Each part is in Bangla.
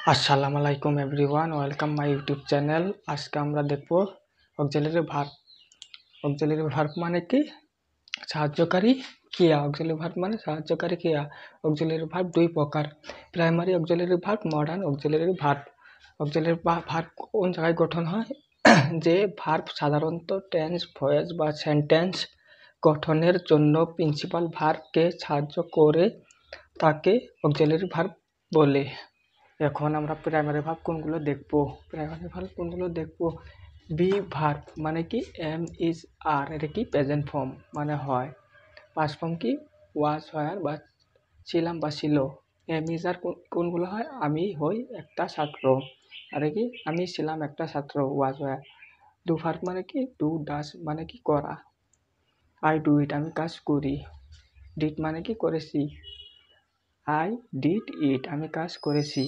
আসসালামু আলাইকুম everyone, welcome my YouTube channel. আজকে আমরা দেখব অক্সিলারি ভার্ব। অক্সিলারি ভার্ব মানে কি? সাহায্যকারী ক্রিয়া। অক্সিলারি ভার্ব মানে সাহায্যকারী ক্রিয়া। অক্সিলারি ভার্ব দুই প্রকার: primary auxiliary verb, modern auxiliary verb. Auxiliary verb কোন জায়গায় গঠন হয়? যে ভার্ব সাধারণত টেন্স, ভয়েস বা সেন্টেন্স গঠনের জন্য প্রিন্সিপাল ভার্বকে সাহায্য করে তাকে অক্সিলারি ভার্ব বলে। এখন আমরা প্রাইমারি ভার্ব কোনগুলো দেখব। বি ভার্ব মানে কি? এম ইজ আর, এটা কি? প্রেজেন্ট ফর্ম মানে হয়। পাস্ট ফর্ম কি? ওয়াজ, ওয়্যার বা ছিলাম বা ছিল। এম ইজ আর কোনগুলো হয়? আমি হই একটা ছাত্র, আর কি? আমি ছিলাম একটা ছাত্র, ওয়াজ, ওয়্যার। ডু ভার্ব মানে কি? ডু ডাস মানে কি? করা। আই ডু ইট, আমি কাজ করি। ডিড মানে কি? করেছি। আই ডিড ইট, আমি কাজ করেছি।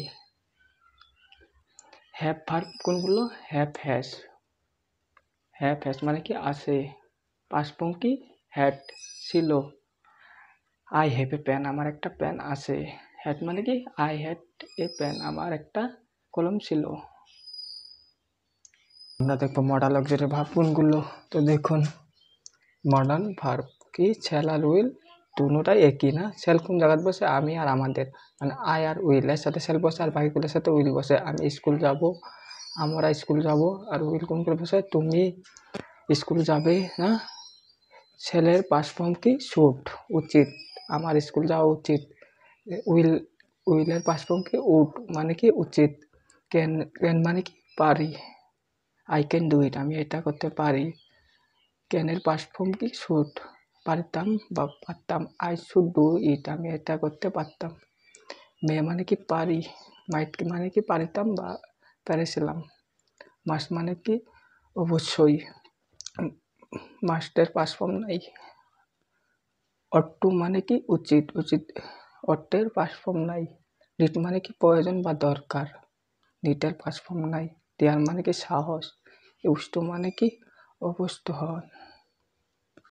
হ্যাভ ভার্ব কোনগুলো? হ্যাভ, হ্যাভ মানে কি? আছে। পাস্ট ফর্ম কি? হ্যাড, ছিল। আই হ্যাভ এ পেন, আমার একটা পেন আছে। হ্যাড মানে কি? আই হ্যাড এ পেন, আমার একটা কলম ছিল। আমরা দেখবো মডাল অক্সিলারি ভার্ব কোনগুলো। তো দেখুন, মডার্ন ভার্ব কি? শ্যাল আর উইল দুটোটাই একই না? শ্যাল কোন জায়গায় বসে? আমি আর আমাদের, মানে আই আর উইল এর সাথে শ্যাল বসে, আর বাকিগুলোর সাথে উইল বসে। আমি স্কুল যাব, আমরা স্কুল যাব। আর উইল কোন করে বসে? তুমি স্কুল যাবে না। ছেলের পাস্ট ফর্ম কি? শুড, উচিত। আমার স্কুল যাওয়া উচিত। উইল, উইলের পাস্ট ফর্ম কি? উড মানে কি? উচিত। ক্যান মানে কি? পারি। আই ক্যান ডু ইট, আমি এটা করতে পারি। ক্যানের পাস্ট ফর্ম কি? শুড, পারতাম বা পারতাম। আই শুড ডু ইট, আমি এটা করতে পারতাম। মে মানে কি? পারি। মাইট মানে কি? পারিতাম বা পেরেছিলাম। মাস্ট মানে কি? অবশ্যই। মাস্টের পাস্ট ফর্ম নাই। অট্টু মানে কি? উচিত, অট্টের পাস্ট ফর্ম নাই। নিড মানে কি? প্রয়োজন বা দরকার, নিটের পাস্ট ফর্ম নাই। ডেয়ার মানে কি? সাহস। ইউজ টু মানে কি? অভ্যস্ত হন।